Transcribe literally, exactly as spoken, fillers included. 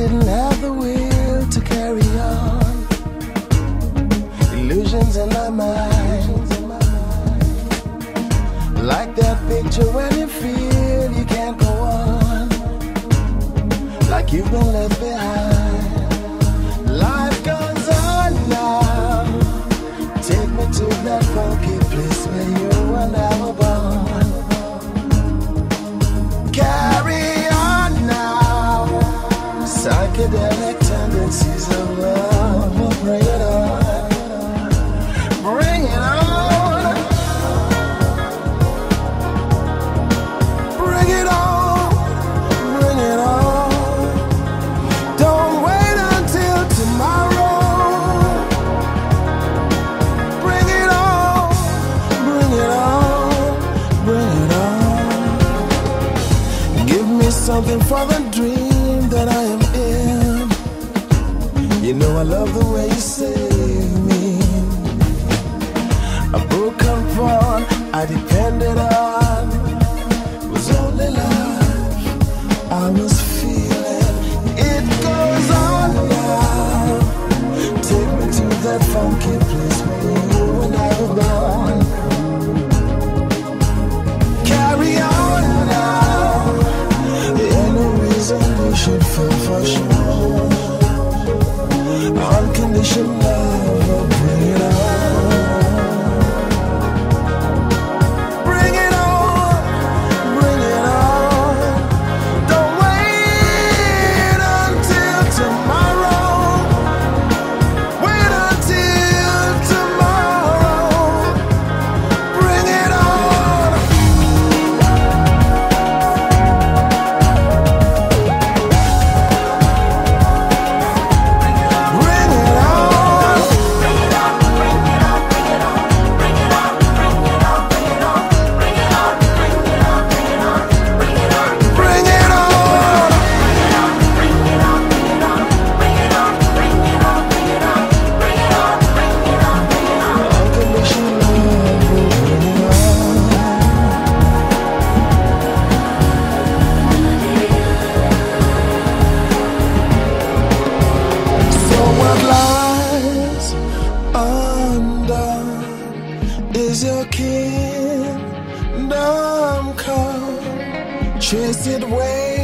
didn't have the will to carry on. Illusions in my mind, like that picture when you feel you can't go on, like you've been left behind. Life goes on now. Take me to that funky place where you were never born. Carry on now. Psychedelic tendencies of love will bring it on. Bring it on. Bring it on. Bring it on. Don't wait until tomorrow. Bring it on. Bring it on. Bring it on. Give me something for the dream that I am in. You know I love the way you save me. A broken pawn I depended on was only life I was feeling. It goes on now. Take me to that funky place where you and I were born. Carry on now. There ain't no reason we should feel for sure. Unconditional love will bring it on. Bring it on, bring it on. Don't wait until tomorrow. Wait until tomorrow. Bring it on. Bring it on. Bring it on. Unconditional love will bring it on. So what lies undone is your kingdom come. Trace it way